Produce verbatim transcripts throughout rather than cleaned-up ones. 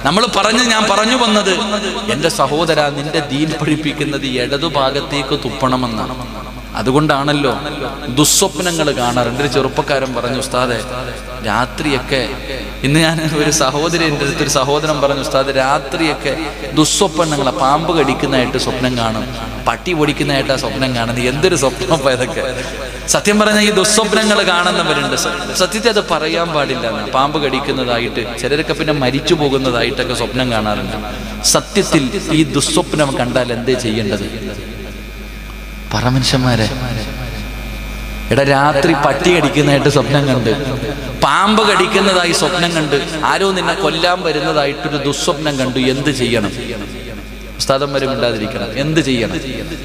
നമ്മൾ പറഞ്ഞ് ഞാൻ പറഞ്ഞു വന്നത്, എൻ്റെ സഹോദര, നിന്റെ ദീൻ പഠിപ്പിക്കുന്നത് ഇടതുഭാഗത്തേക്ക് തുപ്പണമെന്നാണ്. അതുകൊണ്ടാണല്ലോ ദുസ്വപ്നങ്ങൾ കാണാറുണ്ട്. ഒരു ചെറുപ്പക്കാരൻ പറഞ്ഞു, ഉസ്താദെ രാത്രിയൊക്കെ, ഇന്ന് ഞാൻ ഒരു സഹോദരി എൻ്റെ അടുത്തൊരു സഹോദരൻ പറഞ്ഞു, ഉസ്താദ് രാത്രിയൊക്കെ ദുസ്വപ്നങ്ങളെ, പാമ്പ് കടിക്കുന്നതായിട്ട് സ്വപ്നം കാണും, പട്ടി പൊടിക്കുന്നതായിട്ടാ സ്വപ്നം കാണുന്നത്. എന്തൊരു സ്വപ്നം ഇതൊക്കെ. സത്യം പറഞ്ഞാൽ ഈ ദുസ്വപ്നങ്ങൾ കാണുന്നവരുണ്ട്. സത്യത്തെ അത് പറയാൻ പാടില്ല. പാമ്പ് കടിക്കുന്നതായിട്ട്, ചിലരൊക്കെ പിന്നെ മരിച്ചു പോകുന്നതായിട്ടൊക്കെ സ്വപ്നം കാണാറുണ്ട്. സത്യത്തിൽ ഈ ദുസ്വപ്നം കണ്ടാൽ എന്തേ ചെയ്യേണ്ടത്? പറ മനുഷ്യന്മാരെ. എടാ, രാത്രി പട്ടി കടിക്കുന്നതായിട്ട് സ്വപ്നം കണ്ട്, പാമ്പ് കടിക്കുന്നതായി സ്വപ്നം കണ്ട്, ആരോ നിന്നെ കൊല്ലാൻ വരുന്നതായിട്ടൊരു ദുസ്വപ്നം കണ്ടു, എന്ത് ചെയ്യണം? ഉസ്താദന്മാരും ഇണ്ടാതിരിക്കണം. എന്ത് ചെയ്യണം?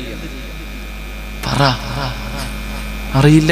പറ. അറിയില്ല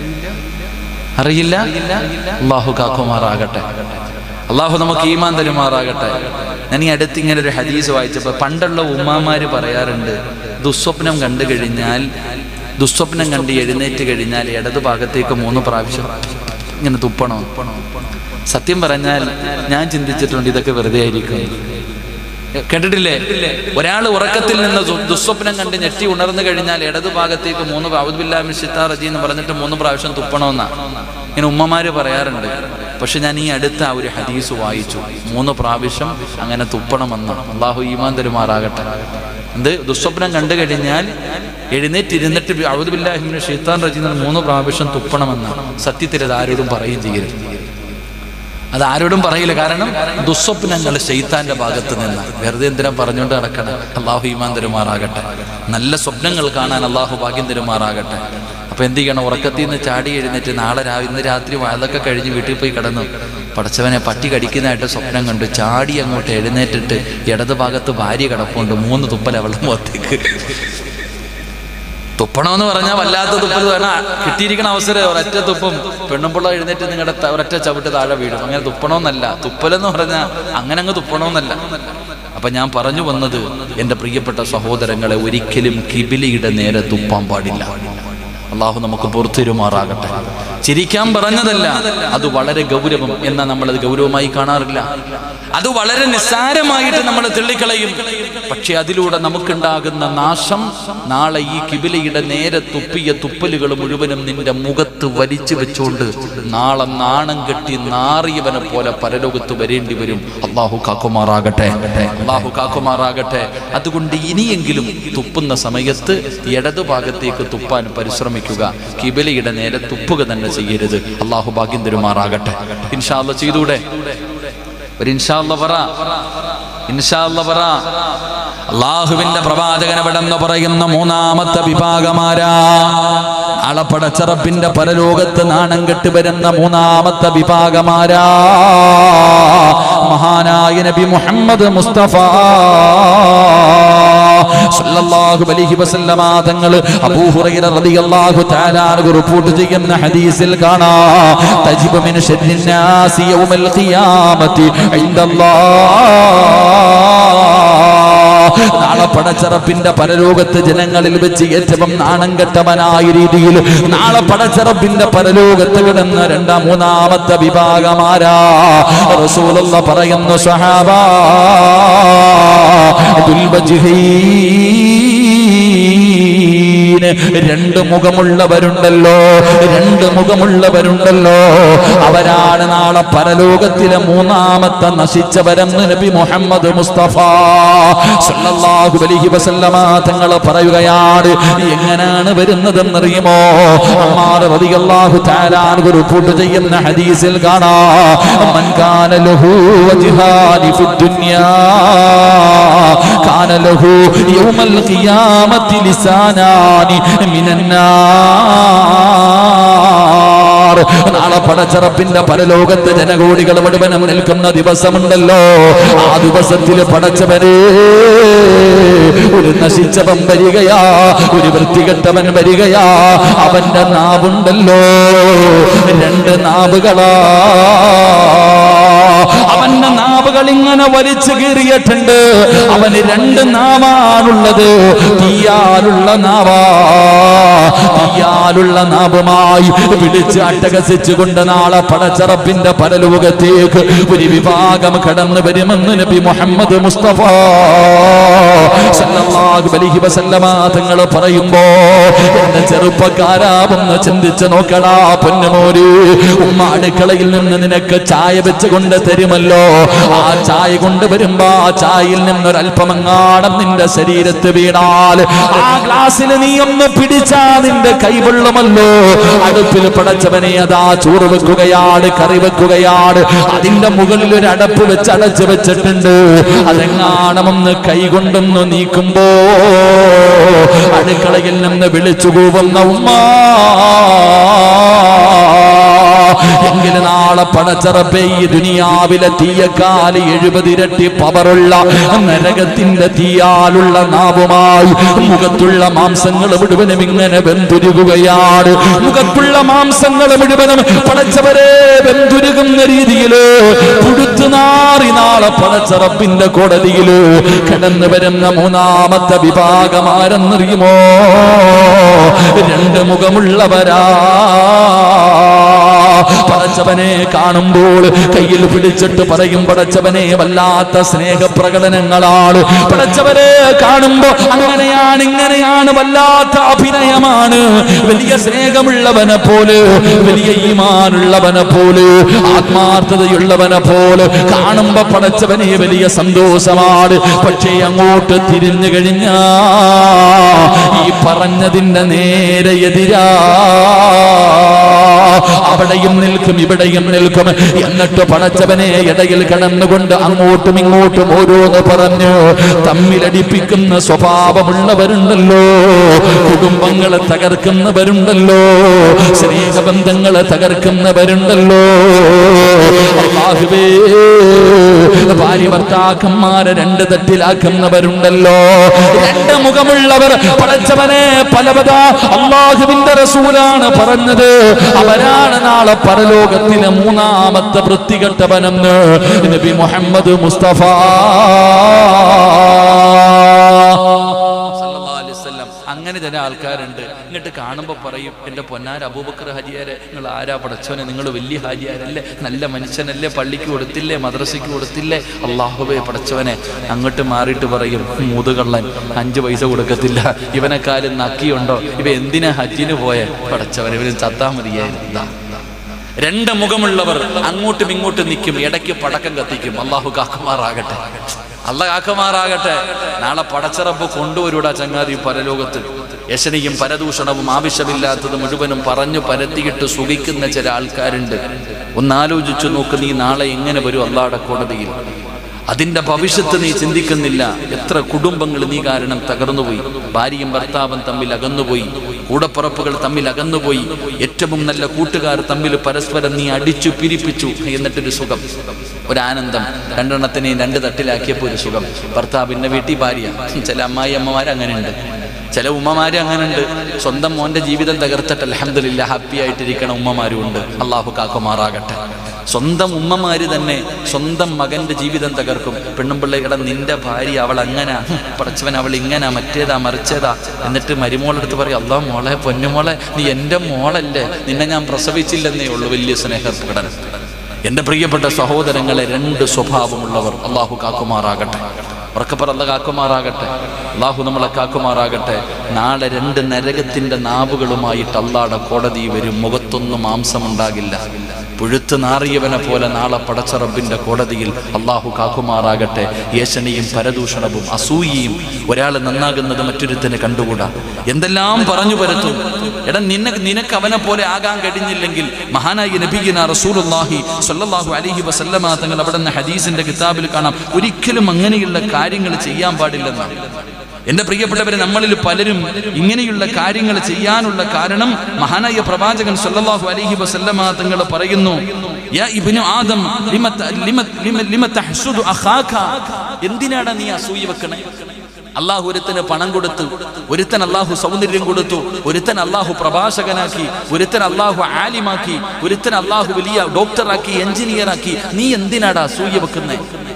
അറിയില്ല അള്ളാഹു കാക്കുമാറാകട്ടെ. അള്ളാഹു നമുക്ക് ഈമാൻ തരുമാറാകട്ടെ. ഞാൻ ഈ അടുത്ത് ഇങ്ങനെ ഒരു ഹദീസ് വായിച്ചപ്പോൾ, പണ്ടുള്ള ഉമ്മാമാര് പറയാറുണ്ട്, ദുസ്വപ്നം കണ്ടു കഴിഞ്ഞാൽ, ദുസ്വപ്നം കണ്ട് എഴുന്നേറ്റ് കഴിഞ്ഞാൽ ഇടതു ഭാഗത്തേക്ക് മൂന്ന് പ്രാവശ്യം ഇങ്ങനെ തുപ്പണോ. സത്യം പറഞ്ഞാൽ ഞാൻ ചിന്തിച്ചിട്ടുണ്ട്, ഇതൊക്കെ വെറുതെ ആയിരിക്കും. കേട്ടിട്ടില്ലേ? ഒരാൾ ഉറക്കത്തിൽ നിന്ന് ദുസ്വപ്നം കണ്ട് ഞെട്ടി ഉണർന്നു കഴിഞ്ഞാൽ ഇടതു ഭാഗത്തേക്ക് മൂന്ന് ഔദു ബില്ലാഹി മിനശ് ശൈത്താനിർ റജീം എന്ന് പറഞ്ഞിട്ട് മൂന്ന് പ്രാവശ്യം തുപ്പണമെന്നാ ഇങ്ങനെ ഉമ്മമാര് പറയാറുണ്ട്. പക്ഷെ ഞാൻ ഈ അടുത്ത ആ ഒരു ഹദീസ് വായിച്ചു, മൂന്ന് പ്രാവശ്യം അങ്ങനെ തുപ്പണമെന്ന്. അള്ളാഹു ഈമാൻ തരുമാറാകട്ടെ. എന്ത്? ദുസ്വപ്നം കണ്ടു കഴിഞ്ഞാൽ എഴുന്നേറ്റിരുന്നിട്ട് ഔദു ബില്ലാഹി മിനശ് ശൈത്താനിർ റജീം എന്ന് മൂന്ന് പ്രാവശ്യം തുപ്പണമെന്നാണ്. സത്യത്തിൽ അത് ആരോടും പറയുകയും ചെയ്യരുത്. അത് ആരോടും പറയില്ല. കാരണം ദുസ്വപ്നങ്ങൾ ശൈത്താന്റെ ഭാഗത്ത് നിന്ന്. വെറുതെ എന്തിനാ പറഞ്ഞുകൊണ്ട് നടക്കണം. അള്ളാഹു ഈമാൻ തരുമാറാകട്ടെ. നല്ല സ്വപ്നങ്ങൾ കാണാൻ അള്ളാഹു ഭാഗ്യം തരുമാറാകട്ടെ. അപ്പൊ എന്ത് ചെയ്യണം? ഉറക്കത്തിൽ നിന്ന് ചാടി എഴുന്നേറ്റ് നാളെ രാവിലെ, ഇന്ന് രാത്രി അതൊക്കെ കഴിഞ്ഞ് വീട്ടിൽ പോയി കിടന്നു, പടച്ചവനെ പട്ടി കടിക്കുന്നതായിട്ട് സ്വപ്നം കണ്ടു, ചാടി അങ്ങോട്ട് എഴുന്നേറ്റിട്ട് ഇടത് ഭാഗത്ത് ഭാര്യ കിടപ്പുണ്ട്, മൂന്ന് തുപ്പൽ അവളുടെ മുഖത്തേക്ക്. തുപ്പണമെന്ന് പറഞ്ഞാൽ വല്ലാത്ത തുപ്പൽ വേണം. കിട്ടിയിരിക്കണ അവസരം ഒരൊറ്റ തുപ്പും, പെണ്ണുമ്പിള്ള എഴുന്നേറ്റ് നിങ്ങളുടെ ഒരൊറ്റ ചവിട്ട് താഴെ വീഴും. അങ്ങനെ തുപ്പണമെന്നല്ല. തുപ്പലെന്ന് പറഞ്ഞാൽ അങ്ങനെ അങ്ങ് തുപ്പണമെന്നല്ല. അപ്പൊ ഞാൻ പറഞ്ഞു വന്നത്, എൻ്റെ പ്രിയപ്പെട്ട സഹോദരങ്ങളെ, ഒരിക്കലും കിബിലിയുടെ നേരെ തുപ്പാൻ പാടില്ല. അള്ളാഹു നമുക്ക് പുറത്തിരുമാറാകട്ടെ. ചിരിക്കാൻ പറഞ്ഞതല്ല, അത് വളരെ ഗൗരവം. എന്നാൽ നമ്മളത് ഗൗരവമായി കാണാറില്ല. അത് വളരെ നിസ്സാരമായിട്ട് നമ്മൾ തള്ളിക്കളയും. പക്ഷെ അതിലൂടെ നമുക്കുണ്ടാകുന്ന നാശം, നാളെ ഈ കിബിലയുടെ നേരെ തുപ്പിയ തുപ്പലുകൾ മുഴുവനും നിന്റെ മുഖത്ത് വലിച്ചു വെച്ചുകൊണ്ട് നാളെ നാണം കെട്ടി നാറിയവനെ പോലെ പരലോകത്ത് വരേണ്ടി വരും. അള്ളാഹു കാക്കുമാറാകട്ടെ. അള്ളാഹു കാക്കുമാറാകട്ടെ. അതുകൊണ്ട് ഇനിയെങ്കിലും തുപ്പുന്ന സമയത്ത് ഇടതു ഭാഗത്തേക്ക് തുപ്പാൻ പരിശ്രമിക്കുക. കിബിലയുടെ നേരെ തുപ്പുക തന്നെ ചെയ്യരുത്. അള്ളാഹു ഭാഗ്യം തരുമാറാകട്ടെ. ഇൻഷാ അല്ലാഹ് ചെയ്തൂടെ? ഒരു ഇൻഷാ അല്ലാഹ് പറ. ഇൻഷാ അല്ലാഹ് പറ. അള്ളാഹുവിന്റെ പ്രവാചകൻ എവിടെന്ന് പറയുന്ന മൂന്നാമത്തെ വിഭാഗമാരാ? അളപ്പടച്ചറപ്പിന്റെ പരലോകത്ത് നാണം കെട്ട് വരുന്ന മൂന്നാമത്തെ വിഭാഗമാരാ? മഹാനായ നബി മുഹമ്മദ് മുസ്തഫ സല്ലല്ലാഹു അലൈഹി വസല്ലമ തങ്ങൾ അബൂ ഹുറൈറ റളിയല്ലാഹു തആല അൻഹു റിപ്പോർട്ട് ചെയ്യുന്ന ഹദീസിൽ കാണാം, തജിബു മിൻ ശർരിൻ നാസി യൗമൽ ഖിയാമത്തി ഇൻദല്ലാഹ്. നാളെ പടച്ചറപ്പിന്റെ പരലോകത്ത് ജനങ്ങളിൽ വെച്ച് ഏറ്റവും നാണം കെട്ടവനായ രീതിയിൽ നാളെ പടച്ചറപ്പിന്റെ പരലോകത്ത് കിടന്ന രണ്ടാം മൂന്നാമത്തെ വിഭാഗമാരാ? റസൂലുള്ളാഹി പറയുന്നു, സ്വഹാബാ രണ്ട് മുഖമുള്ളവരുണ്ടല്ലോ, രണ്ട് മുഖമുള്ളവരുണ്ടല്ലോ, അവരാണ് നാളെ പരലോകത്തിലെ മൂന്നാമത്തെ നശിച്ചവരെന്ന് നബി മുഹമ്മദ് മുസ്തഫ സല്ലല്ലാഹു അലൈഹി വസല്ലമ തങ്ങൾ പറയുകയാണ്. എങ്ങനെയാണ് വരുന്നതെന്നറിയുമോ? ഉമർ റളിയല്ലാഹു തആല അൻഹു റിപ്പോർട്ട് ചെയ്യുന്ന ഹദീസിൽ കാണാം, മൻ കാന ലഹു വജ്ഹാനി ഫിദ്ദുനിയാ കാന ലഹു യൗമൽ ഖിയാമത്തി ലിസാനാനി മിനന്നാർ. നാളെ പടച്ചറപ്പിന്റെ പരലോകത്ത് ജനകോടികൾ മുഴുവനും നിൽക്കുന്ന ദിവസമുണ്ടല്ലോ, ആ ദിവസത്തിൽ പടച്ചവനെ ഒരു നശിച്ചവൻ വരികയാ, ഒരു വൃത്തികെട്ടവൻ വരികയാ. അവന്റെ നാവുണ്ടല്ലോ രണ്ട് നാവുകളാ, അവന്റെ നാവുകൾ നാവുകൾ ഇങ്ങനെ വലിച്ചു കീറിയിട്ടുണ്ട്. അവന് രണ്ട് നാവാണുള്ളത്. തീയാലുള്ള നാവാ. തീയാലുള്ള നാവുമായി പിടിച്ച് അട്ടഹസിച്ചുകൊണ്ട് നാളെ പടച്ചറപ്പിന്റെ പരലോകത്തേക്ക് ഒരു വിഭാഗം കടന്നു വരുമെന്ന് നബി മുഹമ്മദ് മുസ്തഫ സല്ലല്ലാഹു അലൈഹി വസല്ലമ തങ്ങൾ പറയുമ്പോ എന്റെ ചെറുപ്പക്കാരാ ഒന്ന് ചിന്തിച്ചു നോക്കടാ പൊന്നുമോര്. ഉമ്മ അടുക്കളയിൽ നിന്ന് നിനക്ക് ചായ വെച്ച് കൊണ്ട് തരുമല്ലോ. ആ ചായ കൊണ്ടുവരുമ്പോ ആ ചായയിൽ നിന്നൊരൽപ്പമങ്ങാടം നിന്റെ ശരീരത്ത് വീണാൽ ആ ഗ്ലാസ്സിൽ നീ ഒന്ന് പിടിച്ചാ നിന്റെ കൈവെള്ളുമല്ലോ. അടുപ്പിൽ പടച്ചവനെ അതാ ചോറ് വെക്കുകയാണ്, കറി വെക്കുകയാണ്. അതിന്റെ മുകളിൽ ഒരു അടപ്പ് വെച്ച് അടച്ചു വെച്ചിട്ടുണ്ട്. അതെങ്ങാണമെന്ന് കൈകൊണ്ടൊന്ന് നീക്കുമ്പോ അടുക്കളയിൽ നിന്ന് വിളിച്ചു കൂവുന്ന ഉമ്മ. എങ്കിലും നാളെ പടച്ചറപ്പേ ഈ ദുനിയാവിലെ തീയക്കാല് എഴുപതിരട്ടി പവറുള്ള നരകത്തിന്റെ തീയാലുള്ള നാവുമായി മുഖത്തുള്ള മാംസങ്ങൾ മുഴുവനും ഇങ്ങനെ വെന്തുരുകുകയാണ്. മുഖത്തുള്ള മാംസങ്ങൾ മുഴുവനും പടച്ചവരെ വെന്തുരുകുന്ന രീതിയില് പുഴുത്തുനാറി നാളെ പടച്ചറപ്പിന്റെ കോടതിയില് കടന്നു വരുന്ന മൂന്നാമത്തെ വിഭാഗമാരെന്നറിയുമോ? രണ്ട് മുഖമുള്ളവരാ. പടച്ചവനെ കാണുമ്പോൾ കയ്യിൽ പിടിച്ചിട്ട് പറയും, പടച്ചവനെ വല്ലാത്ത സ്നേഹപ്രകടനങ്ങളാണ്. പടച്ചവനെ കാണുമ്പോ അങ്ങനെയാണ് ഇങ്ങനെയാണ്, വല്ലാത്ത അഭിനയമാണ്. വലിയ സ്നേഹമുള്ളവനെ പോലെ, വലിയ ഈമാനുള്ളവനെ പോലെ, ആത്മാർത്ഥതയുള്ളവനെ പോലെ കാണുമ്പോ പടച്ചവനെ വലിയ സന്തോഷമാണ്. പക്ഷേ അങ്ങോട്ട് തിരിഞ്ഞു കഴിഞ്ഞാ ഈ പറഞ്ഞതിന്റെ നേരെ എതിരാ. അവിടെയും നിൽക്കും ഇവിടെയും നിൽക്കും. എന്നിട്ട് പടച്ചവനെ ഇടയിൽ കടന്നുകൊണ്ട് അങ്ങോട്ടും ഇങ്ങോട്ടും ഓരോന്ന് പറഞ്ഞ് തമ്മിലടിപ്പിക്കുന്ന സ്വഭാവമുള്ളവരുണ്ടല്ലോ. കുടുംബങ്ങളെ തകർക്കുന്നവരുണ്ടല്ലോ. സ്നേഹബന്ധങ്ങളെ തകർക്കുന്നവരുണ്ടല്ലോ. അല്ലാഹുവേ, ഭാര്യ ഭർത്താക്കന്മാരെ രണ്ട് തട്ടിലാക്കുന്നവരുണ്ടല്ലോ. രണ്ട് മുഖമുള്ളവർ പടച്ചവനെ പലപത അല്ലാഹുവിന്റെ റസൂലാണ് പറഞ്ഞത്. അവരാണ് നാളെ പരലോകത്തിലെ മൂന്നാമത്തെ വൃത്തികെട്ടവനെന്ന് നബി മുഹമ്മദ് മുസ്തഫ. അങ്ങനെ ചില ആൾക്കാരുണ്ട്, ഇങ്ങോട്ട് കാണുമ്പോൾ പറയും, എൻ്റെ പൊന്നാര അബൂബക്കർ ഹാജിയാരെ നിങ്ങൾ ആരാ പടച്ചോനെ, നിങ്ങൾ വലിയ ഹാജിയാരല്ലേ, നല്ല മനുഷ്യനല്ലേ, പള്ളിക്ക് കൊടുത്തില്ലേ, മദ്രസയ്ക്ക് കൊടുത്തില്ലേ, അള്ളാഹുവേ പടച്ചവനെ. അങ്ങോട്ട് മാറിയിട്ട് പറയും, മുതുകള്ളൻ, അഞ്ച് പൈസ കൊടുക്കത്തില്ല, ഇവനെക്കാലും നക്കിയുണ്ടോ, ഇവ എന്തിനാ ഹജ്ജിന് പോയ പടച്ചവൻ, ഇവന് ചത്താ മതിയായിരുന്നു. രണ്ട് മുഖമുള്ളവർ അങ്ങോട്ടും ഇങ്ങോട്ടും നിൽക്കും, ഇടയ്ക്ക് പടക്കം കത്തിക്കും. അള്ളാഹു കാക്കുമാറാകട്ടെ, അള്ളാഹ് കാക്കുമാറാകട്ടെ. നാളെ പടച്ചറപ്പ് കൊണ്ടുവരൂടാ ചങ്ങാതി പരലോകത്ത്. യശനിയും പരദൂഷണവും ആവശ്യമില്ലാത്തത് മുഴുവനും പറഞ്ഞു പരത്തിയിട്ട് സുഖിക്കുന്ന ചില ആൾക്കാരുണ്ട്. ഒന്നാലോചിച്ചു നോക്ക്, നീ നാളെ എങ്ങനെ വരും അള്ളാഹുടെ കോടതിയിൽ? അതിന്റെ ഭവിഷ്യത്ത് നീ ചിന്തിക്കുന്നില്ല. എത്ര കുടുംബങ്ങൾ നീ കാരണം തകർന്നുപോയി. ഭാര്യയും ഭർത്താവും തമ്മിൽ അകന്നുപോയി, കൂടപ്പുറപ്പുകൾ തമ്മിൽ അകന്നുപോയി, ഏറ്റവും നല്ല കൂട്ടുകാർ തമ്മിൽ പരസ്പരം നീ അടിച്ചു പിരിപ്പിച്ചു. എന്നിട്ടൊരു സുഖം, ഒരാനന്ദം, രണ്ടെണ്ണത്തിനെ രണ്ട് തട്ടിലാക്കിയപ്പോൾ ഒരു സുഖം. ഭർത്താവിൻ്റെ വീട്ടിൽ ഭാര്യ. ചില അമ്മായി അമ്മമാർ അങ്ങനെയുണ്ട്, ചില ഉമ്മമാര് അങ്ങനെയുണ്ട്. സ്വന്തം മോന്റെ ജീവിതം തകർത്തിട്ട് അൽഹംദുലില്ലാഹ് ഹാപ്പി ആയിട്ടിരിക്കണ ഉമ്മമാരും ഉണ്ട്. അള്ളാഹു കാക്കുമാറാകട്ടെ. സ്വന്തം ഉമ്മമാര് തന്നെ സ്വന്തം മകന്റെ ജീവിതം തകർക്കും. പെണ്ണുമ്പിള്ളയുടെ നിന്റെ ഭാര്യ അവൾ അങ്ങനെ, പടച്ചവൻ അവൾ ഇങ്ങനെ, മറ്റേതാ മറിച്ചേതാ. എന്നിട്ട് മരുമോളെടുത്ത് പറയും, അല്ലാ മോളെ, പൊന്നുമോളെ, നീ എൻ്റെ മോളല്ലേ, നിന്നെ ഞാൻ പ്രസവിച്ചില്ലെന്നേ ഉള്ളൂ. വലിയ സ്നേഹപ്രകടനം. എൻ്റെ പ്രിയപ്പെട്ട സഹോദരങ്ങളെ, രണ്ട് സ്വഭാവമുള്ളവർ അള്ളാഹു കാക്കുമാറാകട്ടെ. ഉറക്കപ്പറ അല്ലാഹ് കാക്കുമാറാകട്ടെ. അള്ളാഹു നമ്മളെ കാക്കുമാറാകട്ടെ. നാളെ രണ്ട് നരകത്തിന്റെ നാവുകളുമായിട്ട് അള്ളാഹുടെ കോടതി വരും. മുഖത്തൊന്നും മാംസമുണ്ടാകില്ല. പുഴുത്ത് നാറിയവനെ പോലെ നാളെ പടച്ച റബ്ബിന്റെ കോടതിയിൽ അള്ളാഹു കാക്കുമാറാകട്ടെ. യേശനയും പരദൂഷണവും അസൂയയും, ഒരാൾ നന്നാകുന്നത് മറ്റൊരുത്തന് കണ്ടുകൂടാ, എന്തെല്ലാം പറഞ്ഞു പരത്തും. എടാ, നിന്നെ നിനക്ക് അവനെ പോലെ ആകാൻ കഴിഞ്ഞില്ലെങ്കിൽ മഹാനായ നബിയിന റസൂലുള്ളാഹി സ്വല്ലല്ലാഹു അലൈഹി വസല്ലമ തങ്ങൾ അവിടെ നിന്ന് ഹദീസിന്റെ കിതാബിൽ കാണാം, ഒരിക്കലും അങ്ങനെയുള്ള കാര്യങ്ങൾ ചെയ്യാൻ പാടില്ലെന്നാണ്. എന്റെ പ്രിയപ്പെട്ടവരെ, നമ്മളിൽ പലരും ഇങ്ങനെയുള്ള കാര്യങ്ങൾ ചെയ്യാനുള്ള കാരണം മഹാനായ പ്രവാചകൻ സ്വല്ലല്ലാഹു അലൈഹി വസല്ലമ തങ്ങൾ പറയുന്നു, യാ ഇബ്നു ആദം ലിമ ലിമ ലിമ തഹ്സുദു അഖാക, എന്തിനാണ് നീ അസൂയ വെക്കണേ? അള്ളാഹു ഒരുത്തന് പണം കൊടുത്തു, ഒരുത്തൻ അള്ളാഹു സൗന്ദര്യം കൊടുത്തു, ഒരുത്തൻ അള്ളാഹു പ്രഭാഷകനാക്കി, ഒരുത്തൻ അള്ളാഹു ആലിമാക്കി, ഒരുത്തൻ അള്ളാഹു വലിയ ഡോക്ടറാക്കി, എഞ്ചിനീയറാക്കി. നീ എന്തിനാടാ അസൂയ വെക്കുന്നേ?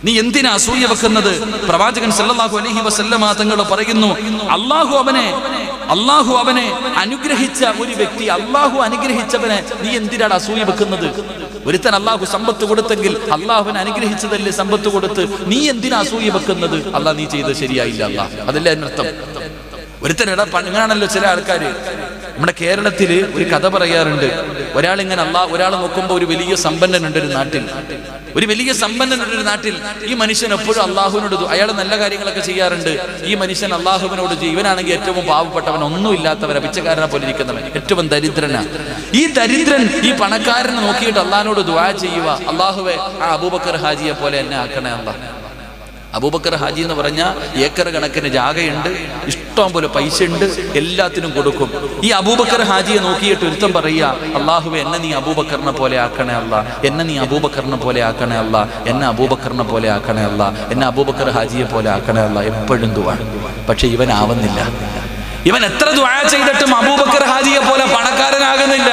നീ എന്തിനാ അസൂയ വെക്കുന്നത്? പ്രവാചകൻ സല്ലല്ലാഹു അലൈഹി വസല്ലമ തങ്ങൾ പറയുന്നു, അള്ളാഹു അവനെ അള്ളാഹു അവനെ അനുഗ്രഹിച്ച ഒരു വ്യക്തി, അള്ളാഹു അനുഗ്രഹിച്ചവനെ നീ എന്തിനാണ് അസൂയ വെക്കുന്നത്? ഒരുത്തൻ അള്ളാഹു സമ്പത്ത് കൊടുത്തെങ്കിൽ അള്ളാഹുവിനെ അനുഗ്രഹിച്ചതല്ലേ സമ്പത്ത് കൊടുത്ത്, നീ എന്തിനാ അസൂയ വെക്കുന്നത്? അള്ളാഹ് നീ ചെയ്ത് ശരിയായില്ല, അള്ളാഹ് അതല്ലേ അതിനർത്ഥം. ഒരുത്തനെടാ പണങ്ങാണല്ലോ ചില ആൾക്കാര്. നമ്മുടെ കേരളത്തില് ഒരു കഥ പറയാറുണ്ട്. ഒരാളിങ്ങനെ അള്ളാഹ് ഒരാൾ നോക്കുമ്പോൾ ഒരു വലിയ സമ്പന്നനുണ്ട് ഒരു നാട്ടിൽ, ഒരു വലിയ സമ്പന്നനുണ്ട് ഒരു നാട്ടിൽ. ഈ മനുഷ്യൻ എപ്പോഴും അള്ളാഹുവിനോട് അയാൾ നല്ല കാര്യങ്ങളൊക്കെ ചെയ്യാറുണ്ട്. ഈ മനുഷ്യൻ അള്ളാഹുവിനോട് ഇവനാണെങ്കിൽ ഏറ്റവും പാവപ്പെട്ടവൻ, ഒന്നും ഇല്ലാത്തവൻ, പിച്ചക്കാരനെ പോലെ ഇരിക്കുന്നവൻ, ഏറ്റവും ദരിദ്രനാ. ഈ ദരിദ്രൻ ഈ പണക്കാരനെ നോക്കിയിട്ട് അള്ളാഹിനോട് ദുആ ചെയ്യുക, അള്ളാഹുവെ ആ അബൂബക്കർ ഹാജിയെ പോലെ എന്നെ ആക്കണേ അള്ളാഹ്. അബൂബക്കർ ഹാജി എന്ന് പറഞ്ഞാൽ ഏക്കർ കണക്കിന് ജാഗയുണ്ട്, ഇഷ്ടം പോലെ പൈസ ഉണ്ട്, എല്ലാത്തിനും കൊടുക്കും. ഈ അബൂബക്കർ ഹാജിയെ നോക്കിയിട്ട് ഒരുത്തം പറയുക, അള്ളാഹുവെ എന്നെ നീ അബൂബക്കറിനെ പോലെ ആക്കണേ അല്ലാ, എന്നെ നീ അബൂബക്കറിനെ പോലെ ആക്കണേ അല്ലാ, എന്നെ അബൂബക്കറിനെ പോലെ ആക്കണേ അല്ലാ, എന്നെ അബൂബക്കർ ഹാജിയെ പോലെ ആക്കണേ അല്ലാ. എപ്പോഴും ദുആ. പക്ഷെ ഇവൻ ആവുന്നില്ല. ഇവൻ എത്ര ദുആ ചെയ്തിട്ടും അബൂബക്കർ ഹാജിയെ പോലെ പണക്കാരനാകുന്നില്ല.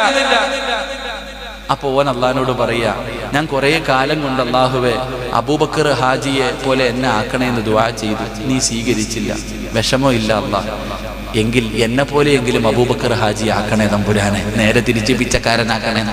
അപ്പൊ ഓൻ അള്ളാഹിനോട് പറയാ, ഞാൻ കുറെ കാലം കൊണ്ട് അള്ളാഹുവെ അബൂബക്കർ ഹാജിയെ പോലെ എന്നെ ആക്കണേ എന്ന് ദുആ ചെയ്തു, നീ സ്വീകരിച്ചില്ല. വിഷമോ ഇല്ല അള്ളാഹ്, എങ്കിൽ എന്നെ പോലെയെങ്കിലും അബൂബക്കർ ഹാജി ആക്കണേ തമ്പുരാനെ, നേരെ തിരിച്ച് പിച്ചക്കാരനാക്കണേ.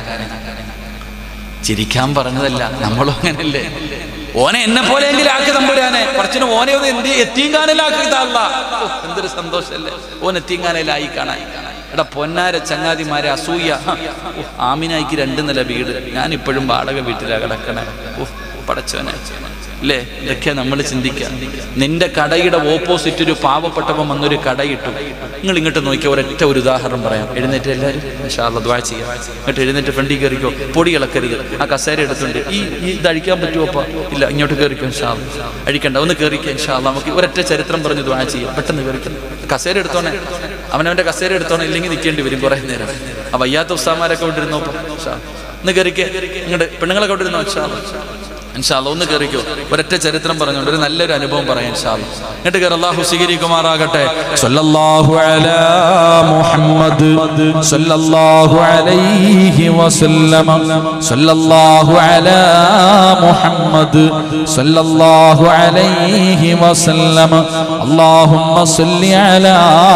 ചിരിക്കാൻ പറഞ്ഞതല്ല, നമ്മളും അങ്ങനല്ലേ. ഓനെ എന്നെ പോലെയെങ്കിലും ആക്കി തമ്പുരാനെ, കുറച്ചിന് ഓനെ ഒന്ന് എന്ത് എത്തീങ്കാനലാക്കിയതല്ല. എന്തൊരു സന്തോഷല്ലേ ഓൻ എത്തീങ്കാനലായി കാണാൻ. എടാ പൊന്നാര ചങ്ങാതിമാരെ, അസൂയ. ആമിനായിക്ക് രണ്ട് നില വീട്, ഞാൻ ഇപ്പോഴും വാടക വീട്ടിലാണ് കിടക്കണേ. പടച്ചവനെ അല്ലേ, ഇതൊക്കെ നമ്മൾ ചിന്തിക്കാം. നിന്റെ കടയുടെ ഓപ്പോസിറ്റ് ഒരു പാവപ്പെട്ടവൻ വന്നൊരു കടയിട്ടു. നിങ്ങൾ ഇങ്ങോട്ട് നോക്കിയാൽ ഒരൊറ്റ ഒരു ഉദാഹരണം പറയാം. എഴുന്നേറ്റ് എല്ലാവരും ഇൻഷാ അല്ലാഹ് ദുആ ചെയ്യാം. എന്നിട്ട് എഴുന്നേറ്റ് ഫ്രണ്ടിൽ കയറിക്കോ, പൊടി ഇളക്കരുത്. ആ കസേര എടുത്തുണ്ട്, ഈ ഇത് അഴിക്കാൻ പറ്റുമോ? അപ്പ ഇല്ല, ഇങ്ങോട്ട് കയറിക്കോ ഇൻഷാ അല്ലാഹ്. അഴിക്കണ്ട, ഒന്ന് കയറിക്കോ ഇൻഷാ അല്ലാഹ്. നമുക്ക് ഒരൊറ്റ ചരിത്രം പറഞ്ഞ് ദുആ ചെയ്യാം. പെട്ടെന്ന് കയറിക്കണം. കസേര എടുത്തോണേ, അവനവന്റെ കസേര എടുത്തോണേ, ഇല്ലെങ്കിൽ നിൽക്കേണ്ടി വരും കുറെ നേരം. ആ വയ്യാത്ത ഉസ്താമാരൊക്കെ കൊണ്ടിരുന്നോ ഒന്ന് കയറിക്കേ. ഇങ്ങോട്ട് പെണ്ണുങ്ങളൊക്കെ കൊണ്ടിരുന്നോ ഇൻഷാ അല്ലാഹ്. ഇൻഷാ അല്ലാഹ് ഒന്ന് കയറിക്കോ. ഒരൊറ്റ ചരിത്രം പറഞ്ഞുകൊണ്ട് ഒരു നല്ലൊരു അനുഭവം പറയാം ഇൻഷാ അല്ലാഹ്. എന്നിട്ട് കയറി. അല്ലാഹു സ്വീകരിക്കുമാറാകട്ടെ. സല്ലല്ലാഹു അലാ മുഹമ്മദ് സല്ലല്ലാഹു അലൈഹി വസല്ലം. സല്ലല്ലാഹു അലാ മുഹമ്മദ് സല്ലല്ലാഹു അലൈഹി വസല്ലം. അല്ലാഹുമ്മ സ്വല്ലി അലാ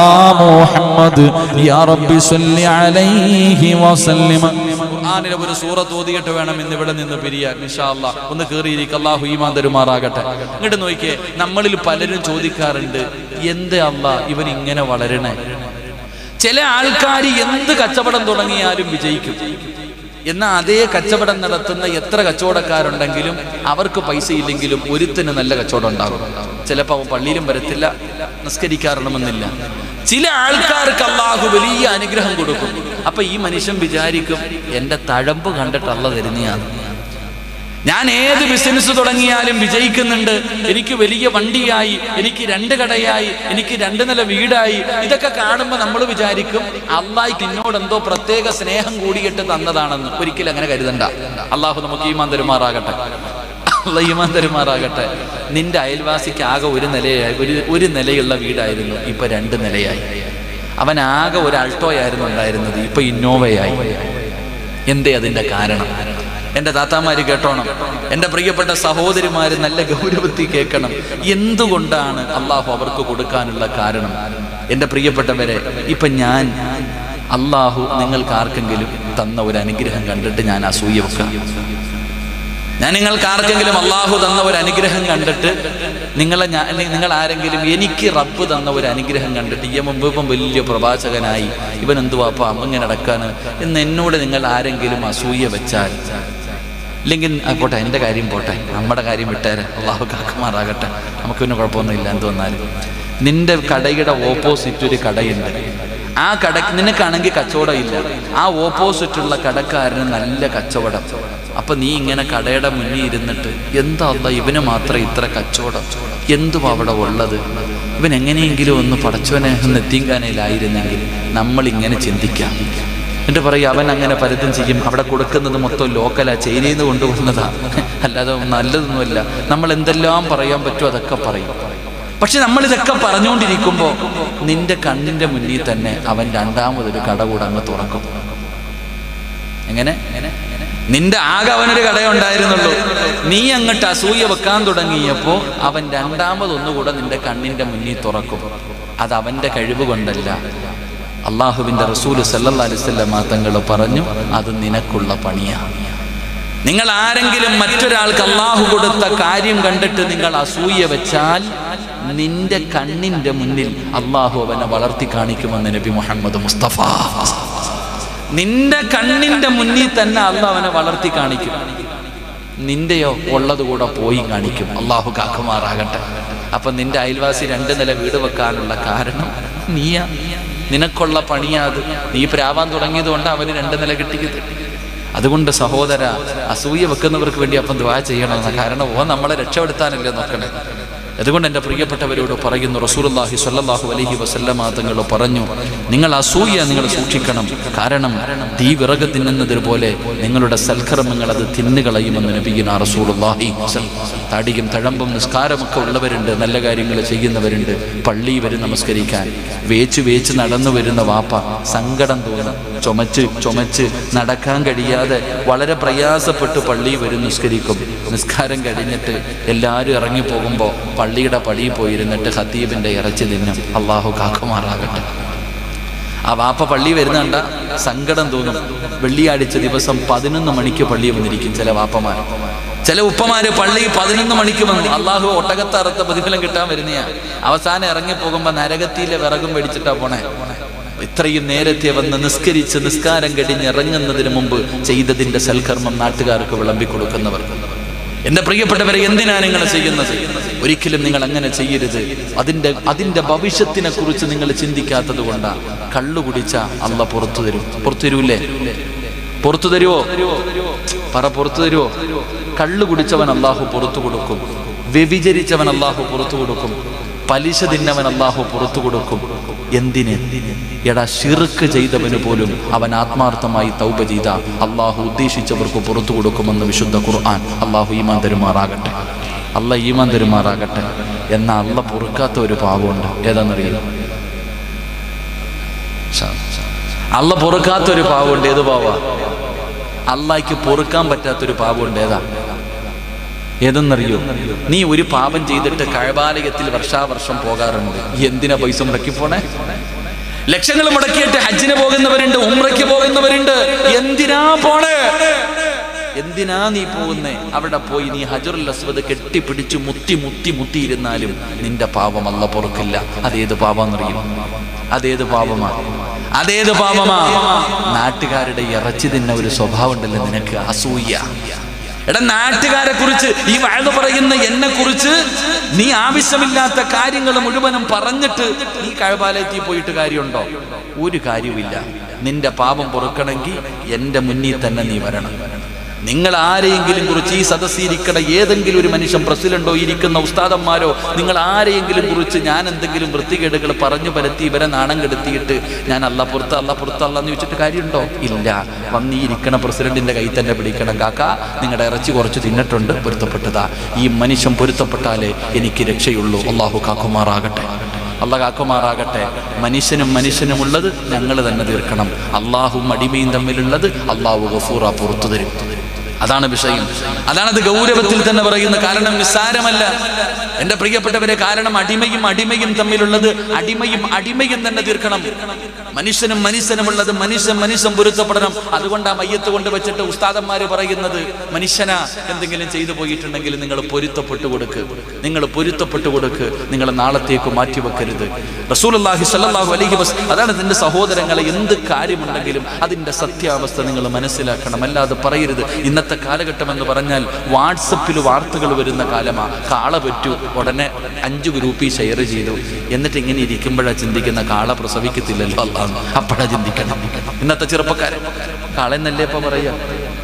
മുഹമ്മദ് യാ റബ്ബി സ്വല്ലി അലൈഹി വസല്ലം. ഖുർആനിലെ ഒരു സൂറത്ത് ഓതിയിട്ട് വേണം ഇന്ന് ഇവിടെ നിന്ന് പിരിയാൻ ഇൻഷാ അല്ലാഹ്. ഒന്ന് കയറിയിരിക്കുക. അല്ലാഹു ഈമാൻ തരുമാറാകട്ടെ. ഇങ്ങോട്ട് നോക്കിയേ, നമ്മളിൽ പലരും ചോദിക്കാറുണ്ട്, എന്ത് അല്ലാഹ് ഇവൻ ഇങ്ങനെ വളരണേ? ചില ആൾക്കാർ എന്ത് കച്ചവടം തുടങ്ങിയാലും വിജയിക്കും. എന്നാൽ അതേ കച്ചവടം നടത്തുന്ന എത്ര കച്ചവടക്കാരുണ്ടെങ്കിലും അവർക്ക് പൈസ ഇല്ലെങ്കിലും ഒരുത്തിന് നല്ല കച്ചവടം ഉണ്ടാകും. ചിലപ്പോൾ അവൻ പള്ളിയിലും വരത്തില്ല, നിസ്കരിക്കാറണമെന്നില്ല. ചില ആൾക്കാർക്ക് അല്ലാഹു വലിയ അനുഗ്രഹം കൊടുക്കും. അപ്പൊ ഈ മനുഷ്യൻ വിചാരിക്കും, എന്റെ തഴമ്പ് കണ്ടിട്ട് അല്ലാഹ് തരുന്നതാണ്. ഞാൻ ഏത് ബിസിനസ് തുടങ്ങിയാലും വിജയിക്കുന്നുണ്ട്, എനിക്ക് വലിയ വണ്ടിയായി, എനിക്ക് രണ്ട് കടയായി, എനിക്ക് രണ്ട് നില വീടായി. ഇതൊക്കെ കാണുമ്പോൾ നമ്മൾ വിചാരിക്കും അല്ലാഹ് എന്നോട് എന്തോ പ്രത്യേക സ്നേഹം കൂടിയിട്ട് തന്നതാണെന്ന്. ഒരിക്കലും അങ്ങനെ കരുതണ്ട. അല്ലാഹു നമുക്ക് ഈമാൻ തരുമാറാകട്ടെ. അല്ലാഹ് ഈമാൻ തരുമാറാകട്ടെ. നിന്റെ അയൽവാസിക്ക് ആകെ ഒരു നിലയായി ഒരു ഒരു നിലയുള്ള വീടായിരുന്നു, ഇപ്പൊ രണ്ട് നിലയായി. അവൻ ആകെ ഒരു അൾട്ടോയായിരുന്നു ഉണ്ടായിരുന്നത്, ഇപ്പൊ ഇന്നോവയായി. എന്തേ അതിന്റെ കാരണം? എൻ്റെ താത്താമാര് കേട്ടോണം, എൻ്റെ പ്രിയപ്പെട്ട സഹോദരിമാര് നല്ല ഗൗരവത്തിൽ കേൾക്കണം. എന്തുകൊണ്ടാണ് അള്ളാഹു അവർക്ക് കൊടുക്കാനുള്ള കാരണം? എൻ്റെ പ്രിയപ്പെട്ടവരെ, ഇപ്പൊ ഞാൻ അള്ളാഹു നിങ്ങൾക്ക് ആർക്കെങ്കിലും തന്ന ഒരു അനുഗ്രഹം കണ്ടിട്ട് ഞാൻ അസൂയ വെക്കാം. ഞാൻ നിങ്ങൾക്ക് ആർക്കെങ്കിലും അള്ളാഹു തന്ന ഒരു അനുഗ്രഹം കണ്ടിട്ട് നിങ്ങളെ ഞാൻ നിങ്ങൾ ആരെങ്കിലും എനിക്ക് റബ്ബ് തന്ന ഒരു അനുഗ്രഹം കണ്ടിട്ട് ഈ മുമ്പ് ഇപ്പം വലിയ പ്രവാചകനായി, ഇവൻ എന്തുവാ അപ്പം അമ്മങ്ങനെ നടക്കാന് എന്ന് എന്നോട് നിങ്ങൾ ആരെങ്കിലും അസൂയ വെച്ചാൽ, ഇല്ലെങ്കിൽ പോട്ടെ, എൻ്റെ കാര്യം പോട്ടെ, നമ്മുടെ കാര്യം വിട്ടേരെ, അള്ളാഹു കാക്കുമാറാകട്ടെ, നമുക്ക് പിന്നെ കുഴപ്പമൊന്നുമില്ല. എന്ത് വന്നാലും നിന്റെ കടയുടെ ഓപ്പോസിറ്റ് ഒരു കടയുണ്ട്. ആ കട നിനക്കാണെങ്കിൽ കച്ചവടം ഇല്ല, ആ ഓപ്പോസിറ്റുള്ള കടക്കാരന് നല്ല കച്ചവടം. അപ്പൊ നീ ഇങ്ങനെ കടയുടെ മുന്നിൽ ഇരുന്നിട്ട്, എന്താ അല്ലാഹ് ഇവന് മാത്രം ഇത്ര കച്ചവടം, എന്തുവാ അവിടെ ഉള്ളത്, ഇവൻ എങ്ങനെയെങ്കിലും ഒന്ന് പടച്ചവനെ ഒന്ന് എത്തിക്കാനയിലായിരുന്നെങ്കിൽ നമ്മളിങ്ങനെ ചിന്തിക്കാം. എന്നിട്ട് പറയും അവൻ അങ്ങനെ പലതും ചെയ്യും, അവിടെ കൊടുക്കുന്നത് മൊത്തം ലോക്കലാ, ചൈനയിൽ നിന്ന് കൊണ്ടുപോകുന്നതാ, അല്ലാതെ നല്ലതൊന്നുമല്ല. നമ്മൾ എന്തെല്ലാം പറയാൻ പറ്റുമോ അതൊക്കെ പറയും. പക്ഷെ നമ്മൾ ഇതൊക്കെ പറഞ്ഞുകൊണ്ടിരിക്കുമ്പോൾ നിന്റെ കണ്ണിന്റെ മുന്നിൽ തന്നെ അവൻ രണ്ടാമതൊരു കട കൂടെ അങ്ങ് തുറക്കും. എങ്ങനെ? നിന്റെ ആകെ അവനൊരു കടയുണ്ടായിരുന്നുള്ളൂ. നീ അങ്ങോട്ട് അസൂയ വെക്കാൻ തുടങ്ങിയപ്പോൾ അവൻ രണ്ടാമതൊന്നുകൂടെ നിന്റെ കണ്ണിന്റെ മുന്നിൽ തുറക്കും. അത് അവന്റെ കഴിവ് കൊണ്ടല്ല, അള്ളാഹുവിന്റെ റസൂല് സല്ലല്ലാഹു അലൈഹി വസല്ലം തങ്ങൾ പറഞ്ഞു, അത് നിനക്കുള്ള പണിയാണ്. നിങ്ങൾ ആരെങ്കിലും മറ്റൊരാൾക്ക് അള്ളാഹു കൊടുത്ത കാര്യം കണ്ടിട്ട് നിങ്ങൾ അസൂയ വെച്ചാൽ നിന്റെ കണ്ണിന്റെ മുന്നിൽ അള്ളാഹു അവനെ വളർത്തി കാണിക്കുമെന്ന് നബി മുഹമ്മദ് മുസ്തഫ. നിന്റെ കണ്ണിന്റെ മുന്നിൽ തന്നെ അള്ളാഹു അവനെ വളർത്തി കാണിക്കും. നിന്റെയോ ഉള്ളത് കൂടെ പോയി കാണിക്കും. അള്ളാഹു കാക്കുമാറാകട്ടെ. അപ്പൊ നിന്റെ അയൽവാസി രണ്ട് നില വീട് വെക്കാനുള്ള കാരണം നീയാ, നിനക്കുള്ള പണിയാത്. നീ പ്രാവാൻ തുടങ്ങിയത് കൊണ്ട് അവന് രണ്ട് നില കിട്ടിയത്. അതുകൊണ്ട് സഹോദര, അസൂയ വെക്കുന്നവർക്ക് വേണ്ടി അപ്പം ദുആ ചെയ്യണമെന്ന്. കാരണം ഓ നമ്മളെ രക്ഷപ്പെടുത്താനല്ലേ നോക്കണേ. അതുകൊണ്ട് എൻ്റെ പ്രിയപ്പെട്ടവരോട് പറയുന്നു, റസൂലുള്ളാഹി സ്വല്ലല്ലാഹു അലൈഹി വസല്ലമ തങ്ങൾ പറഞ്ഞു, നിങ്ങൾ അസൂയ നിങ്ങൾ സൂക്ഷിക്കണം. കാരണം തീ വിറക് തിന്നുന്നതിന് പോലെ നിങ്ങളുടെ സൽക്കർമ്മങ്ങൾ അത് തിന്നുകളയുമെന്ന് നബിയുനാ റസൂലുള്ളാഹി. തടിയും തഴമ്പും നിസ്കാരമൊക്കെ ഉള്ളവരുണ്ട്, നല്ല കാര്യങ്ങൾ ചെയ്യുന്നവരുണ്ട്. പള്ളി വരും നമസ്കരിക്കാൻ വേച്ച് വേച്ച് നടന്നു വരുന്ന വാപ്പ സങ്കടം തോന്നും. ചുമച്ച് ചുമച്ച് നടക്കാൻ കഴിയാതെ വളരെ പ്രയാസപ്പെട്ട് പള്ളി വരും, നിസ്കരിക്കും. നിസ്കാരം കഴിഞ്ഞിട്ട് എല്ലാവരും ഇറങ്ങിപ്പോകുമ്പോൾ പള്ളിയുടെ പടിയിൽ പോയിരുന്നിട്ട് ഖതീബിന്റെ ഇറച്ചി തിന്നും. അള്ളാഹു കാക്കുമാറാകട്ടെ. ആ വാപ്പ പള്ളി വരുന്നുണ്ട സങ്കടം തോന്നും. വെള്ളിയാഴ്ച ദിവസം പതിനൊന്ന് മണിക്ക് പള്ളി വന്നിരിക്കും ചില വാപ്പമാർ. ചില ഉപ്പമാര് പള്ളി പതിനൊന്ന് മണിക്ക് വന്നു. അള്ളാഹു ഒട്ടകത്തറുത്ത പ്രതിഫലം കിട്ടാൻ വരുന്നയാ. അവസാനം ഇറങ്ങിപ്പോകുമ്പോ നരകത്തിയിലെ വിറകും മേടിച്ചിട്ടാ പോണേ. ഇത്രയും നേരത്തെ വന്ന് നിസ്കരിച്ച് നിസ്കാരം കഴിഞ്ഞ് ഇറങ്ങുന്നതിന് മുമ്പ് ചെയ്തതിന്റെ സൽക്കർമ്മം നാട്ടുകാർക്ക് വിളമ്പിക്കൊടുക്കുന്നവർ. എന്റെ പ്രിയപ്പെട്ടവരെ, എന്തിനാ നിങ്ങൾ ചെയ്യുന്നത്? ഒരിക്കലും നിങ്ങൾ അങ്ങനെ ചെയ്യരുത്. അതിന്റെ അതിന്റെ ഭവിഷ്യത്തിനെ കുറിച്ച് നിങ്ങൾ ചിന്തിക്കാത്തത് കൊണ്ടാ. കള്ളു കുടിച്ച അള്ളാഹ് പുറത്തു തരും. പുറത്തു തരൂല്ലേ? പുറത്തു തരുവോ? പറ, പുറത്തു തരുവോ? കള്ളു കുടിച്ചവൻ അള്ളാഹു പുറത്തു കൊടുക്കും. വ്യഭിചരിച്ചവൻ അള്ളാഹു പുറത്തു കൊടുക്കും. പലിശ തിന്നവൻ അള്ളാഹു പുറത്തു കൊടുക്കും. എന്തിന്? എടാ, ശിർക്ക് ചെയ്തവന് പോലും അവൻ ആത്മാർത്ഥമായി തൗബ ചെയ്ത അള്ളാഹു ഉദ്ദേശിച്ചവർക്ക് പുറത്തു കൊടുക്കുമെന്ന് വിശുദ്ധ ഖുർആൻ. അള്ളാഹു ഈമാൻ തരുമാറാകട്ടെ. അല്ല ഈമാൻ തരുമാറാകട്ടെ. എന്നാൽ അല്ല പൊറുക്കാത്ത ഒരു പാവമുണ്ട്. ഏതാണെന്നറിയില്ല? അല്ല പൊറുക്കാത്ത ഒരു പാവമുണ്ട്. ഏത് പാവാ? അള്ളാഹ്ക്ക് പൊറുക്കാൻ പറ്റാത്തൊരു പാവമുണ്ട്. ഏതാ? ഏതെന്നറിയോ? നീ ഒരു പാപം ചെയ്തിട്ട് കഅബാലയത്തിൽ വർഷാവർഷം പോകാറുണ്ട്. എന്തിനാ പൈസ മുടക്കി പോണേ? ലക്ഷങ്ങൾ മുടക്കിയിട്ട് ഹജ്ജിന് പോകുന്നവരുണ്ട്, ഉംറയ്ക്ക് പോകുന്നവരുണ്ട്. എന്തിനാ പോണേ? എന്തിനാ നീ പോകുന്നേ? അവിടെ പോയി നീ ഹജറുൽ അസ്വദ് കെട്ടിപ്പിടിച്ചു മുത്തി മുത്തി മുത്തിയിരുന്നാലും നിന്റെ പാപം അല്ലാഹ് പൊറുക്കില്ല. അതേത് പാപമെന്നറിയും? അതേത് പാപമാ? അതേത് പാപമാ? നാട്ടുകാരുടെ ഇറച്ചി തിന്ന ഒരു സ്വഭാവം ഉണ്ടല്ലോ നിനക്ക്, അസൂയ. എടാ, നാട്ടുകാരെ കുറിച്ച് ഈ വഅദ് പറയുന്ന എന്നെ കുറിച്ച് നീ ആവശ്യമില്ലാത്ത കാര്യങ്ങൾ മുഴുവനും പറഞ്ഞിട്ട് നീ കഅബാലയത്തിൽ പോയിട്ട് കാര്യമുണ്ടോ? ഒരു കാര്യവുമില്ല. നിന്റെ പാപം പൊറുക്കണമെങ്കിൽ എന്റെ മുന്നിൽ തന്നെ നീ വരണം. നിങ്ങൾ ആരെയെങ്കിലും കുറിച്ച് ഈ സദസ്സിരിക്കണ ഏതെങ്കിലും ഒരു മനുഷ്യൻ, പ്രസിഡന്റോ ഇരിക്കുന്ന ഉസ്താദന്മാരോ, നിങ്ങൾ ആരെയെങ്കിലും കുറിച്ച് ഞാൻ എന്തെങ്കിലും വൃത്തികേടുകൾ പറഞ്ഞു പരത്തി ഇവരെ നാണം കെടുത്തിയിട്ട് ഞാൻ അല്ലാ പുറത്ത് അല്ലാ പുറത്ത് അല്ലാന്ന് ചോദിച്ചിട്ട് കാര്യമുണ്ടോ? ഇല്ല. വന്നിരിക്കണ പ്രസിഡന്റിന്റെ കൈ തന്നെ പിടിക്കണം. കാക്ക, നിങ്ങളുടെ ഇറച്ചി കുറച്ച് തിന്നിട്ടുണ്ട്, പൊരുത്തപ്പെട്ടതാ. ഈ മനുഷ്യൻ പൊരുത്തപ്പെട്ടാലേ എനിക്ക് രക്ഷയുള്ളൂ. അള്ളാഹു കാക്കുമാറാകട്ടെ. അള്ളാഹ് കാക്കുമാറാകട്ടെ. മനുഷ്യനും മനുഷ്യനും ഉള്ളത് ഞങ്ങൾ തന്നെ തീർക്കണം. അള്ളാഹും അടിമയും തമ്മിലുള്ളത് അള്ളാഹു ഗഫൂറ പുറത്തു തരും. അതാണ് വിഷയം. അതാണത് ഗൗരവത്തിൽ തന്നെ പറയുന്ന. കാരണം നിസ്സാരമല്ല എന്റെ പ്രിയപ്പെട്ടവരെ. കാരണം അടിമയും അടിമയും തമ്മിലുള്ളത് അടിമയും അടിമയും തന്നെ തീർക്കണം. മനുഷ്യനും മനുഷ്യനുമുള്ളത് മനുഷ്യൻ മനുഷ്യൻ പൊരുത്തപ്പെടണം. അതുകൊണ്ട് ആ മയ്യത്ത് കൊണ്ട് വെച്ചിട്ട് ഉസ്താദന്മാര് പറയുന്നത്, മനുഷ്യനാ എന്തെങ്കിലും ചെയ്തു പോയിട്ടുണ്ടെങ്കിൽ നിങ്ങൾ പൊരുത്തപ്പെട്ടു കൊടുക്ക്, നിങ്ങൾ പൊരുത്തപ്പെട്ടു കൊടുക്ക്, നിങ്ങൾ നാളത്തേക്ക് മാറ്റിവെക്കരുത്. റസൂലുള്ളാഹി സ്വല്ലല്ലാഹു അലൈഹി വസല്ലം അതാണ് ഇതിന്റെ സഹോദരങ്ങളെ, എന്ത് കാര്യമുണ്ടെങ്കിലും അതിന്റെ സത്യാവസ്ഥ നിങ്ങൾ മനസ്സിലാക്കണം. അല്ലാതെ പറയരുത്. ഇന്നത്തെ കാലഘട്ടം എന്ന് പറഞ്ഞാൽ വാട്സപ്പിൽ വാർത്തകൾ വരുന്ന കാലമാ. കാള പറ്റു, ഉടനെ അഞ്ചു ഗ്രൂപ്പിൽ ഷെയർ ചെയ്തു. എന്നിട്ട് ഇങ്ങനെ ഇരിക്കുമ്പോഴാ ചിന്തിക്കുന്ന കാള പ്രസവിക്കത്തില്ലല്ലോ അല്ലാഹ്. അപ്പോഴാ ചിന്തിക്കണം. ഇന്നത്തെ ചെറുപ്പക്കാരൻ കാളെന്നല്ലേ ഇപ്പൊ പറയാ?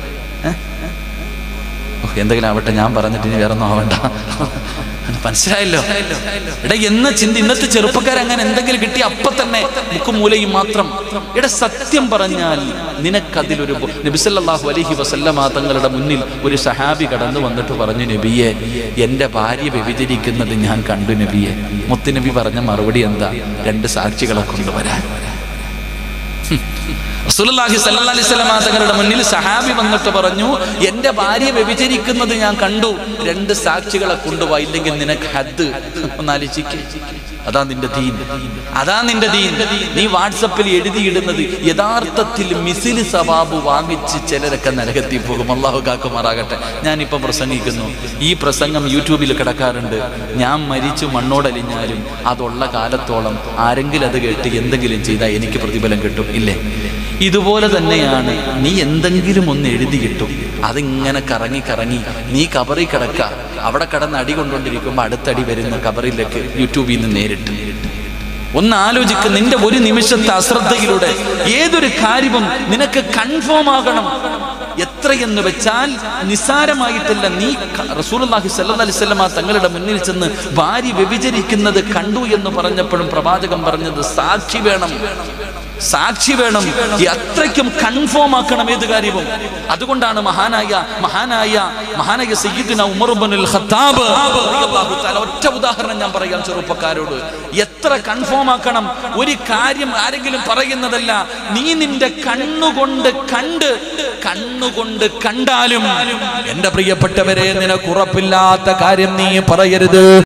എന്തെങ്കിലും ആവട്ടെ, ഞാൻ പറഞ്ഞിട്ട് ഇനി വേറെ ഒന്നും ആവണ്ട. മനസ്സിലായല്ലോ? എടാ, എന്ന ചിന്ത ഇന്നത്തെ ചെറുപ്പക്കാരങ്ങനെ എന്തെങ്കിലും കിട്ടി അപ്പൊ തന്നെ മുക്കും മൂലയും മാത്രം. എടാ, സത്യം പറഞ്ഞാൽ നിനക്കതിലൊരു നബി സല്ലല്ലാഹു അലൈഹി വസല്ലമ തങ്ങളുടെ മുന്നിൽ ഒരു സഹാബി കടന്നു വന്നിട്ട് പറഞ്ഞു, നബിയെ, എന്റെ ഭാര്യ വ്യഭിചരിക്കുന്നത് ഞാൻ കണ്ടു നബിയെ. മുത്തുനബി പറഞ്ഞ മറുപടി എന്താ? രണ്ട് സാക്ഷികളെ കൊണ്ടുവരാൻ. റസൂലുള്ളാഹി സ്വല്ലല്ലാഹി അലൈഹി വസല്ലം തങ്ങളുടെ മുന്നിൽ സഹാബി വന്നിട്ട് പറഞ്ഞു, എന്റെ ഭാര്യ വ്യഭിചരിക്കുന്നത് ഞാൻ കണ്ടു, രണ്ട് സാക്ഷികളെ കൊണ്ടുപോയി, ഇല്ലെങ്കിൽ നിനക്ക് ഹദ്. ഒന്നാലോചിക്ക്, അതാ നിന്റെ ദീൻ, അതാ നിന്റെ ദീൻ. നീ വാട്സപ്പിൽ എഴുതിയിടുന്നത് യഥാർത്ഥത്തിൽ മിസിൽ സവാബ് വാങ്ങിച്ച് ചിലരൊക്കെ നരകത്തിൽ പോകും. അല്ലാഹു കാക്കുമാറാകട്ടെ. ഞാനിപ്പം പ്രസംഗിക്കുന്നു, ഈ പ്രസംഗം യൂട്യൂബിൽ കിടക്കാറുണ്ട്. ഞാൻ മരിച്ചു മണ്ണോടലിഞ്ഞാലും അതുള്ള കാലത്തോളം ആരെങ്കിലും അത് കേട്ട് എന്തെങ്കിലും ചെയ്താൽ എനിക്ക് പ്രതിഫലം കിട്ടും, ഇല്ലേ? ഇതുപോലെ തന്നെയാണ്, നീ എന്തെങ്കിലും ഒന്ന് എഴുതിയിട്ടു അതിങ്ങനെ കറങ്ങി കറങ്ങി നീ കബറിൽ കിടക്ക, അവിടെ കിടന്ന് അടി കൊണ്ടുകൊണ്ടിരിക്കുമ്പോൾ അടുത്തടി വരുന്ന കബറിലേക്ക് യൂട്യൂബിൽ നിന്ന് നേരിട്ട്. ഒന്ന് ആലോചിക്ക്, നിന്റെ ഒരു നിമിഷത്തെ അശ്രദ്ധയിലൂടെ ഏതൊരു കാര്യവും നിനക്ക് കൺഫേം ആകണം. എത്രയെന്ന് വെച്ചാൽ നിസ്സാരമായിട്ടല്ല. നീ റസൂലുള്ളാഹി സ്വല്ലല്ലാഹി അലൈഹി വസല്ലം തങ്ങളുടെ മുന്നിൽ ചെന്ന് ഭാര്യ വ്യഭിചരിക്കുന്നത് കണ്ടു എന്ന് പറഞ്ഞപ്പോഴും പ്രവാചകൻ പറഞ്ഞത് സാക്ഷി വേണം, സാക്ഷി വേണം. അത്രയ്ക്കും കൺഫേം ആക്കണം ഏത് കാര്യവും. അതുകൊണ്ടാണ് മഹാനായ മഹാനായ മഹാനായ സയ്യിദുനാ ഉമർ ഇബ്നുൽ ഖത്താബ് റളിയല്ലാഹു തആല, ഒറ്റ ഉദാഹരണം ഞാൻ പറയാം ചെറുപ്പക്കാരോട്, എത്ര കൺഫേം ആക്കണം ഒരു കാര്യം. ആരെങ്കിലും പറയുന്നതല്ല, നീ നിന്റെ കണ്ണുകൊണ്ട് കണ്ട് കണ്ണുകൊണ്ട് കണ്ടാലും എന്റെ പ്രിയപ്പെട്ടവരെ, നിനക്ക് ഉറപ്പില്ലാത്ത കാര്യം നീ പറയരുത്.